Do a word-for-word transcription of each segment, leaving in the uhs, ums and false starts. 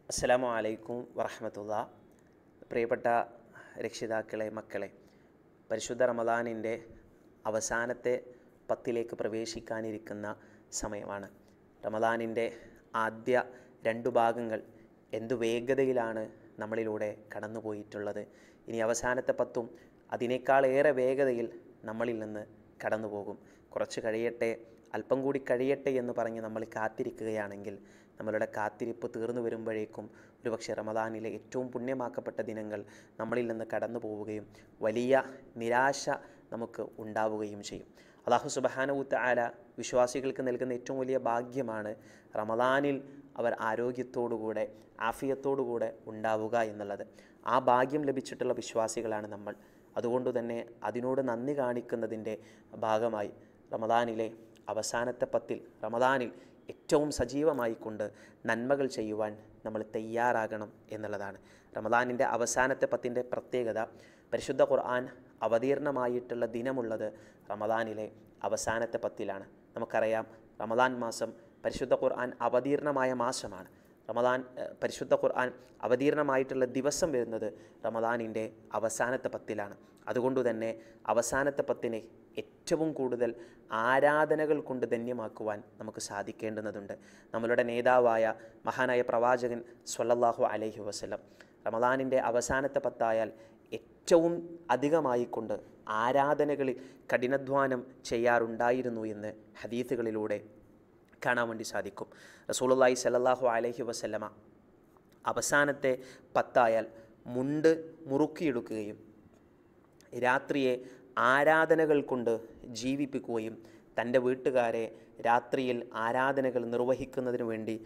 അസ്സലാമു അലൈക്കും വറഹ്മത്തുള്ളാ. പ്രിയപ്പെട്ട രക്ഷിതാക്കളെ, മക്കളെ, പരിശുദ്ധ റമദാനിൻ്റെ അവസാനത്തെ പത്തിലേക്ക് പ്രവേശിക്കാനിരിക്കുന്ന സമയമാണ്. റമദാനിൻ്റെ ആദ്യ രണ്ടു ഭാഗങ്ങൾ എന്തു വേഗതയിലാണ് നമ്മളിലൂടെ കടന്നുപോയിട്ടുള്ളത്. ഇനി അവസാനത്തെ പത്തും അതിനേക്കാളേറെ വേഗതയിൽ നമ്മളിൽ നിന്ന് കടന്നു പോകും. കുറച്ച് കഴിയട്ടെ, അല്പം കൂടി കഴിയട്ടെ എന്ന് പറഞ്ഞ് നമ്മൾ കാത്തിരിക്കുകയാണെങ്കിൽ നമ്മളുടെ കാത്തിരിപ്പ് തീർന്നു വരുമ്പോഴേക്കും ഒരുപക്ഷെ റമദാനിലെ ഏറ്റവും പുണ്യമാക്കപ്പെട്ട ദിനങ്ങൾ നമ്മളിൽ നിന്ന് കടന്നു പോവുകയും വലിയ നിരാശ നമുക്ക് ഉണ്ടാവുകയും ചെയ്യും. അല്ലാഹു സുബ്ഹാനഹു തആല വിശ്വാസികൾക്ക് നൽകുന്ന ഏറ്റവും വലിയ ഭാഗ്യമാണ് റമദാനിൽ അവർ ആരോഗ്യത്തോടുകൂടെ ആഫിയത്തോടുകൂടെ ഉണ്ടാവുക എന്നുള്ളത്. ആ ഭാഗ്യം ലഭിച്ചിട്ടുള്ള വിശ്വാസികളാണ് നമ്മൾ. അതുകൊണ്ട് തന്നെ അതിനോട് നന്ദി കാണിക്കുന്നതിൻ്റെ ഭാഗമായി റമദാനിലെ അവസാനത്തെ പത്തിൽ, റമദാനിൽ ഏറ്റവും സജീവമായിക്കൊണ്ട് നന്മകൾ ചെയ്യുവാൻ നമ്മൾ തയ്യാറാകണം എന്നുള്ളതാണ്. റമദാനിൻ്റെ അവസാനത്തെ പത്തിൻ്റെ പ്രത്യേകത, പരിശുദ്ധ ഖുർആൻ അവതീർണമായിട്ടുള്ള ദിനമുള്ളത് റമദാനിലെ അവസാനത്തെ പത്തിലാണ്. നമുക്കറിയാം, റമദാൻ മാസം പരിശുദ്ധ ഖുർആൻ അവതീർണമായ മാസമാണ്. റമദാൻ പരിശുദ്ധ ഖുർആൻ അവതീർണമായിട്ടുള്ള ദിവസം വരുന്നത് റമദാനിൻ്റെ അവസാനത്തെ പത്തിലാണ്. അതുകൊണ്ട് തന്നെ അവസാനത്തെ പത്തിനെ ഏറ്റവും കൂടുതൽ ആരാധനകൾ കൊണ്ട് ധന്യമാക്കുവാൻ നമുക്ക് സാധിക്കേണ്ടുന്നതുണ്ട്. നമ്മളുടെ നേതാവായ മഹാനായ പ്രവാചകൻ സ്വല്ലല്ലാഹു അലൈഹി വസല്ലം റമദാനിൻ്റെ അവസാനത്തെ പത്തായാൽ ഏറ്റവും അധികമായിക്കൊണ്ട് ആരാധനകളിൽ കഠിനാധ്വാനം ചെയ്യാറുണ്ടായിരുന്നു എന്ന് ഹദീസുകളിലൂടെ കാണാൻ വേണ്ടി സാധിക്കും. റസൂലുള്ളാഹി സ്വല്ലല്ലാഹു അലൈഹി വസല്ലമ അവസാനത്തെ പത്തായാൽ മുണ്ട് മുറുക്കിയെടുക്കുകയും രാത്രിയെ ആരാധനകൾ കൊണ്ട് ജീവിപ്പിക്കുകയും തൻ്റെ വീട്ടുകാരെ രാത്രിയിൽ ആരാധനകൾ നിർവഹിക്കുന്നതിന് വേണ്ടി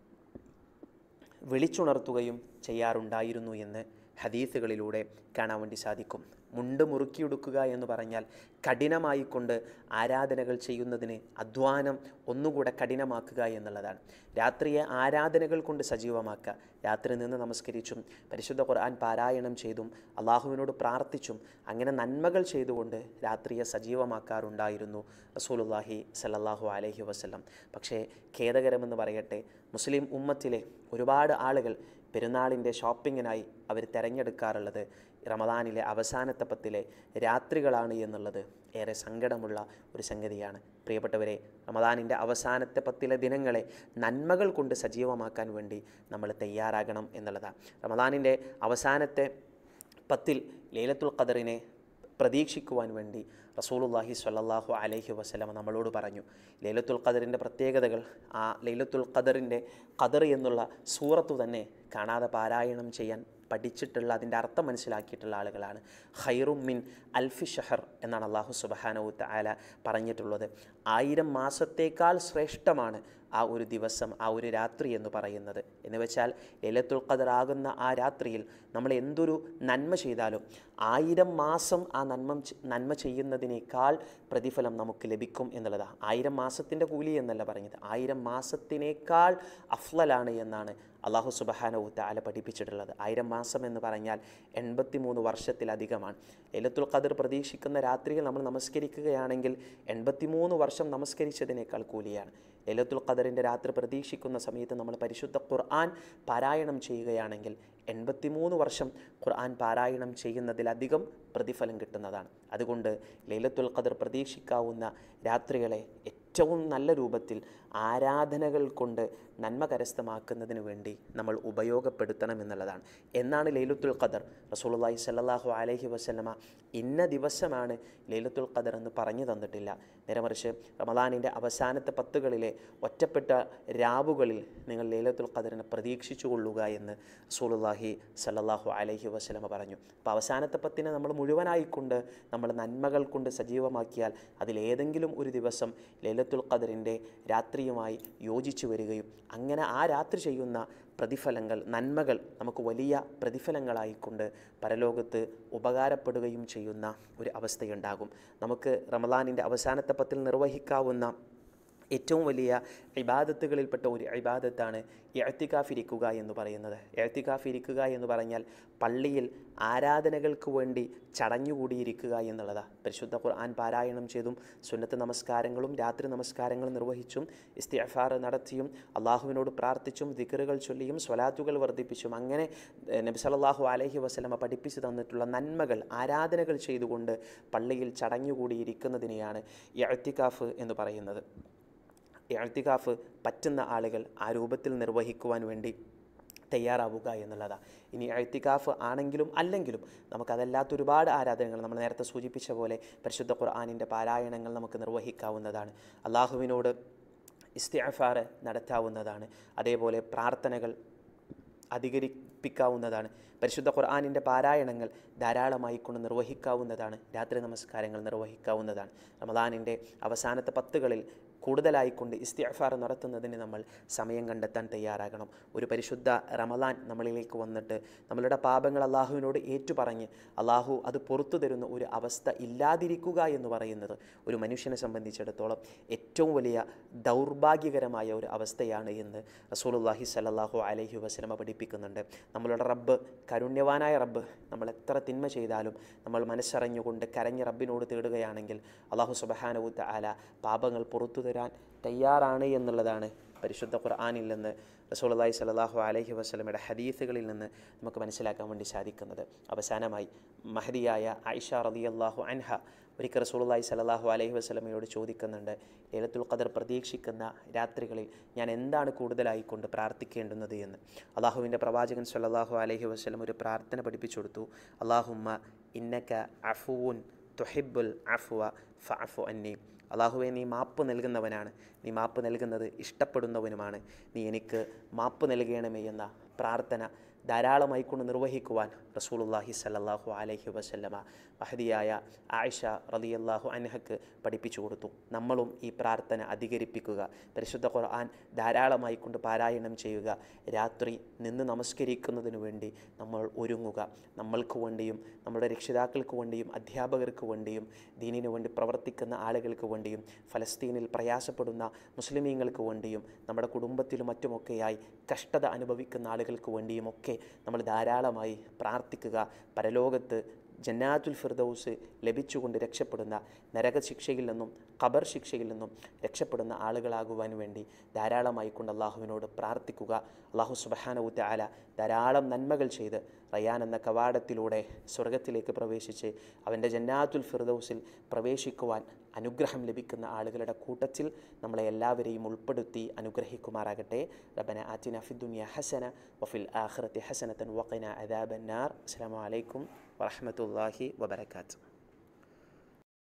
വിളിച്ചുണർത്തുകയും ചെയ്യാറുണ്ടായിരുന്നു എന്ന് ഹദീസുകളിലൂടെ കാണാൻ വേണ്ടി സാധിക്കും. മുണ്ട് മുറുക്കിയെടുക്കുക എന്ന് പറഞ്ഞാൽ കഠിനമായിക്കൊണ്ട് ആരാധനകൾ ചെയ്യുന്നതിന് അധ്വാനം ഒന്നുകൂടെ കഠിനമാക്കുക എന്നുള്ളതാണ്. രാത്രിയെ ആരാധനകൾ കൊണ്ട് സജീവമാക്കുക. രാത്രി നിന്ന് നമസ്കരിച്ചും പരിശുദ്ധ ഖുർആൻ പാരായണം ചെയ്തും അള്ളാഹുവിനോട് പ്രാർത്ഥിച്ചും അങ്ങനെ നന്മകൾ ചെയ്തുകൊണ്ട് രാത്രിയെ സജീവമാക്കാറുണ്ടായിരുന്നു റസൂലുള്ളാഹി സ്വല്ലല്ലാഹു അലൈഹി വസല്ലം. പക്ഷേ ഖേദകരമെന്ന് പറയട്ടെ, മുസ്ലിം ഉമ്മത്തിലെ ഒരുപാട് ആളുകൾ പെരുന്നാളിൻ്റെ ഷോപ്പിങ്ങിനായി അവർ തിരഞ്ഞെടുക്കാറുള്ളത് റമദാനിലെ അവസാനത്തെ പത്തിലെ രാത്രികളാണ് എന്നുള്ളത് ഏറെ സങ്കടമുള്ള ഒരു സംഗതിയാണ്. പ്രിയപ്പെട്ടവരെ, റമദാനിൻ്റെ അവസാനത്തെ പത്തിലെ ദിനങ്ങളെ നന്മകൾ കൊണ്ട് സജീവമാക്കാൻ വേണ്ടി നമ്മൾ തയ്യാറാകണം എന്നുള്ളതാണ്. റമദാനിൻ്റെ അവസാനത്തെ പത്തിൽ ലൈലത്തുൽ ഖദറിനെ പ്രതീക്ഷിക്കുവാൻ വേണ്ടി റസൂലുള്ളാഹി സ്വല്ലല്ലാഹു അലൈഹി വസല്ലം നമ്മളോട് പറഞ്ഞു. ലൈലത്തുൽ ഖദറിൻ്റെ പ്രത്യേകതകൾ, ആ ലൈലത്തുൽ ഖദറിൻ്റെ ഖദർ എന്നുള്ള സൂറത്തു തന്നെ കാണാതെ പാരായണം ചെയ്യാൻ പഠിച്ചിട്ടുള്ള, അതിൻ്റെ അർത്ഥം മനസ്സിലാക്കിയിട്ടുള്ള ആളുകളാണ്. ഖൈറും മിൻ അൽഫി ഷഹർ എന്നാണ് അല്ലാഹു സുബ്ഹാനഹു തആല പറഞ്ഞിട്ടുള്ളത്. ആയിരം മാസത്തേക്കാൾ ശ്രേഷ്ഠമാണ് ആ ഒരു ദിവസം, ആ ഒരു രാത്രി എന്ന് പറയുന്നത്. എന്ന് വെച്ചാൽ ലൈലത്തുൽ ഖദർ ആകുന്ന ആ രാത്രിയിൽ നമ്മൾ എന്തൊരു നന്മ ചെയ്താലും ആയിരം മാസം ആ നന്മ നന്മ ചെയ്യുന്നതിനേക്കാൾ പ്രതിഫലം നമുക്ക് ലഭിക്കും എന്നുള്ളതാണ്. ആയിരം മാസത്തിൻ്റെ കൂലി എന്നല്ല പറഞ്ഞത്, ആയിരം മാസത്തിനേക്കാൾ അഫ്ളലാണ് എന്നാണ് അല്ലാഹു സുബ്ഹാനഹു തആല പഠിപ്പിച്ചിട്ടുള്ളത്. ആയിരം മാസം എന്ന് പറഞ്ഞാൽ എൺപത്തി മൂന്ന് വർഷത്തിലധികമാണ്. ലൈലത്തുൽ ഖദർ പ്രതീക്ഷിക്കുന്ന രാത്രിയിൽ നമ്മൾ നമസ്കരിക്കുകയാണെങ്കിൽ എൺപത്തി മൂന്ന് വർഷം നമസ്കരിച്ചതിനേക്കാൾ കൂലിയാണ്. ലൈലത്തുൽ ഖദറിൻ്റെ രാത്രി പ്രതീക്ഷിക്കുന്ന സമയത്ത് നമ്മൾ പരിശുദ്ധ ഖുർആൻ പാരായണം ചെയ്യുകയാണെങ്കിൽ എൺപത്തി മൂന്ന് വർഷം ഖുർആൻ പാരായണം ചെയ്യുന്നതിലധികം പ്രതിഫലം കിട്ടുന്നതാണ്. അതുകൊണ്ട് ലൈലത്തുൽ ഖദർ പ്രതീക്ഷിക്കാവുന്ന രാത്രികളെ ഏറ്റവും നല്ല രൂപത്തിൽ ആരാധനകൾ കൊണ്ട് നന്മ കരസ്ഥമാക്കുന്നതിന് വേണ്ടി നമ്മൾ ഉപയോഗപ്പെടുത്തണം എന്നുള്ളതാണ്. എന്നാണ് ലൈലത്തുൽ ഖദർ? റസൂലുള്ളാഹി സ്വല്ലല്ലാഹു അലൈഹി വസല്ലമ ഇന്ന ദിവസമാണ് ലൈലത്തുൽ ഖദർ എന്ന് പറഞ്ഞു തന്നിട്ടില്ല. നേരെമറിച്ച് റമദാനിൻ്റെ അവസാനത്തെ പത്തുകളിലെ ഒറ്റപ്പെട്ട രാവുകളിൽ നിങ്ങൾ ലൈലത്തുൽ ഖദറിനെ പ്രതീക്ഷിച്ചു കൊള്ളുക എന്ന് റസൂലുള്ളാഹി സ്വല്ലല്ലാഹു അലൈഹി വസല്ലമ പറഞ്ഞു. അപ്പോൾ അവസാനത്തെ പത്തിനെ നമ്മൾ മുഴുവനായിക്കൊണ്ട് നമ്മൾ നന്മകൾ കൊണ്ട് സജീവമാക്കിയാൽ അതിലേതെങ്കിലും ഒരു ദിവസം ലൈലത്തുൽ ഖദറിൻ്റെ രാത്രിയുമായി യോജിച്ചു വരികയും അങ്ങനെ ആ രാത്രി ചെയ്യുന്ന പ്രതിഫലങ്ങൾ, നന്മകൾ നമുക്ക് വലിയ പ്രതിഫലങ്ങളായിക്കൊണ്ട് പരലോകത്ത് ഉപകാരപ്പെടുകയും ചെയ്യുന്ന ഒരു അവസ്ഥയുണ്ടാകും. നമുക്ക് റമദാനിൻ്റെ അവസാനത്തെ പത്തിൽ നിർവഹിക്കാവുന്ന ഏറ്റവും വലിയ ഇബാദത്തുകളിൽപ്പെട്ട ഒരു ഇബാദത്താണ് ഇഅ്തികാഫ് ഇരിക്കുക എന്ന് പറയുന്നത്. ഇഅ്തികാഫ് ഇരിക്കുക എന്ന് പറഞ്ഞാൽ പള്ളിയിൽ ആരാധനകൾക്ക് വേണ്ടി ചടഞ്ഞുകൂടിയിരിക്കുക എന്നുള്ളതാണ്. പരിശുദ്ധ ഖുർആൻ പാരായണം ചെയ്തും സുന്നത്ത് നമസ്കാരങ്ങളും രാത്രി നമസ്കാരങ്ങൾ നിർവഹിച്ചും ഇസ്തിഗ്ഫാർ നടത്തിയും അള്ളാഹുവിനോട് പ്രാർത്ഥിച്ചും ദിക്റുകൾ ചൊല്ലിയും സ്വലാത്തുകൾ വർദ്ധിപ്പിച്ചും അങ്ങനെ നബി സല്ലല്ലാഹു അലൈഹി വസല്ലമ പഠിപ്പിച്ചു തന്നിട്ടുള്ള നന്മകൾ ആരാധനകൾ ചെയ്തുകൊണ്ട് പള്ളിയിൽ ചടഞ്ഞുകൂടിയിരിക്കുന്നതിനെയാണ് ഇഅ്തികാഫ് എന്ന് പറയുന്നത്. ഇഅ്തികാഫ് പറ്റുന്ന ആളുകൾ ആ രൂപത്തിൽ നിർവഹിക്കുവാൻ വേണ്ടി തയ്യാറാവുക എന്നുള്ളതാണ്. ഇനി ഇഅ്തികാഫ് ആണെങ്കിലും അല്ലെങ്കിലും നമുക്കതല്ലാത്ത ഒരുപാട് ആരാധനകൾ നമ്മൾ നേരത്തെ സൂചിപ്പിച്ച പോലെ പരിശുദ്ധ ഖുർആനിൻ്റെ പാരായണങ്ങൾ നമുക്ക് നിർവഹിക്കാവുന്നതാണ്. അള്ളാഹുവിനോട് ഇസ്തിഗ്ഫാർ നടത്താവുന്നതാണ്. അതേപോലെ പ്രാർത്ഥനകൾ അധികരിപ്പിക്കാവുന്നതാണ്. പരിശുദ്ധ ഖുർആനിൻ്റെ പാരായണങ്ങൾ ധാരാളമായി കൊണ്ട് നിർവഹിക്കാവുന്നതാണ്. രാത്രി നമസ്കാരങ്ങൾ നിർവഹിക്കാവുന്നതാണ്. റമദാനിൻ്റെ അവസാനത്തെ പത്തുകളിൽ കൂടുതലായിക്കൊണ്ട് ഇസ്തിഗ്ഫാർ നടത്തുന്നതിന് നമ്മൾ സമയം കണ്ടെത്താൻ തയ്യാറാകണം. ഒരു പരിശുദ്ധ റമദാൻ നമ്മളിലേക്ക് വന്നിട്ട് നമ്മളുടെ പാപങ്ങൾ അള്ളാഹുവിനോട് ഏറ്റുപറഞ്ഞ് അള്ളാഹു അത് പുറത്തു തരുന്ന ഒരു അവസ്ഥ ഇല്ലാതിരിക്കുക എന്ന് പറയുന്നത് ഒരു മനുഷ്യനെ സംബന്ധിച്ചിടത്തോളം ഏറ്റവും വലിയ ദൗർഭാഗ്യകരമായ ഒരു അവസ്ഥയാണ് എന്ന് റസൂലുള്ളാഹി സ്വല്ലല്ലാഹു അലൈഹി വസല്ലമ പഠിപ്പിക്കുന്നുണ്ട്. നമ്മളുടെ റബ്ബ് കാരുണ്യവാനായ റബ്ബ് നമ്മൾ എത്ര തിന്മ ചെയ്താലും നമ്മൾ മനസ്സറിഞ്ഞുകൊണ്ട് കരഞ്ഞ് റബ്ബിനോട് തേടുകയാണെങ്കിൽ അള്ളാഹു സുബ്ഹാനഹു വ തആല പാപങ്ങൾ പുറത്തു തരാൻ തയ്യാറാണ് എന്നുള്ളതാണ് പരിശുദ്ധ ഖുർആനിൽ നിന്ന് റസൂലുള്ളാഹി സ്വല്ലല്ലാഹു അലൈഹി വസല്ലമയുടെ ഹദീസുകളിൽ നിന്ന് നമുക്ക് മനസ്സിലാക്കാൻ വേണ്ടി സാധിക്കുന്നത്. അവസാനമായി മഹദിയായ ആയിഷ റളിയല്ലാഹു അൻഹ ഒരിക്കൽ റസൂലുള്ളാഹി സ്വല്ലല്ലാഹു അലൈഹി വസല്ലമയോട് ചോദിക്കുന്നുണ്ട്, ലൈലത്തുൽ ഖദർ പ്രതീക്ഷിക്കുന്ന രാത്രികളിൽ ഞാൻ എന്താണ് കൂടുതലായിക്കൊണ്ട് പ്രാർത്ഥിക്കേണ്ടുന്നത് എന്ന്. അള്ളാഹുവിൻ്റെ പ്രവാചകൻ സ്വല്ലല്ലാഹു അലൈഹി വസല്ലം ഒരു പ്രാർത്ഥന പഠിപ്പിച്ചു കൊടുത്തു. അല്ലാഹുമ്മ ഇന്നക അഫൂൻ തുഹിബ്ബുൽ അഫ്വ ഫഅഫു അന്നി. അള്ളാഹുവെ, നീ മാപ്പ് നൽകുന്നവനാണ്, നീ മാപ്പ് നൽകുന്നത് ഇഷ്ടപ്പെടുന്നവനുമാണ്, നീ എനിക്ക് മാപ്പ് നൽകണമേ എന്ന പ്രാർത്ഥന ധാരാളമായി കൊണ്ട് നിർവഹിക്കുവാൻ റസൂലുള്ളാഹി സ്വല്ലല്ലാഹു അലൈഹി വസല്ലമ മഹദിയായ ആയിഷ റളിയല്ലാഹു അൻഹക്ക് പഠിപ്പിച്ചു കൊടുത്തു. നമ്മളും ഈ പ്രാർത്ഥന അധികരിപ്പിക്കുക, പരിശുദ്ധ ഖുർആൻ ധാരാളമായി കൊണ്ട് പാരായണം ചെയ്യുക, രാത്രി നിന്ന് നമസ്കരിക്കുന്നതിന് വേണ്ടി നമ്മൾ ഒരുങ്ങുക. നമ്മൾക്ക് വേണ്ടിയും നമ്മുടെ രക്ഷിതാക്കൾക്ക് വേണ്ടിയും അധ്യാപകർക്ക് വേണ്ടിയും ദീനിനു വേണ്ടി പ്രവർത്തിക്കുന്ന ആളുകൾക്ക് വേണ്ടിയും ഫലസ്തീനിൽ പ്രയാസപ്പെടുന്ന മുസ്ലിമീങ്ങൾക്ക് വേണ്ടിയും നമ്മുടെ കുടുംബത്തിലും മറ്റുമൊക്കെയായി കഷ്ടത അനുഭവിക്കുന്ന ആളുകൾക്ക് വേണ്ടിയുമൊക്കെ നമ്മൾ ധാരാളമായി പ്രാർത്ഥിക്കുക. പരലോകത്ത് ജന്നാത്തുൽ ഫിർദൗസ് ലഭിച്ചുകൊണ്ട് രക്ഷപ്പെടുന്ന നരകശിക്ഷയിൽ നിന്നും ഖബർ ശിക്ഷയിൽ നിന്നും രക്ഷപ്പെടുന്ന ആളുകളാകുവാൻ വേണ്ടി ധാരാളമായി കൊണ്ട് അള്ളാഹുവിനോട് പ്രാർത്ഥിക്കുക. അള്ളാഹു സുബ്ഹാനഹു വ തആല ധാരാളം നന്മകൾ ചെയ്ത് റയ്യാൻ എന്ന കവാടത്തിലൂടെ സ്വർഗത്തിലേക്ക് പ്രവേശിച്ച് അവൻ്റെ ജന്നാത്തുൽ ഫിർദൗസിൽ പ്രവേശിക്കുവാൻ അനുഗ്രഹം ലഭിക്കുന്ന ആളുകളുടെ കൂട്ടത്തിൽ നമ്മളെ എല്ലാവരെയും ഉൾപ്പെടുത്തി അനുഗ്രഹിക്കുമാറാകട്ടെ. റബ്ബന ആതിന ഫിദ്ദുനിയ ഹസന വഫിൽ ആഖിറതി ഹസനതൻ വഖിന അദാബന്നാർ. അസ്സലാമു അലൈക്കും വറഹ്മത്തുള്ളാഹി വബറകാതുഹു.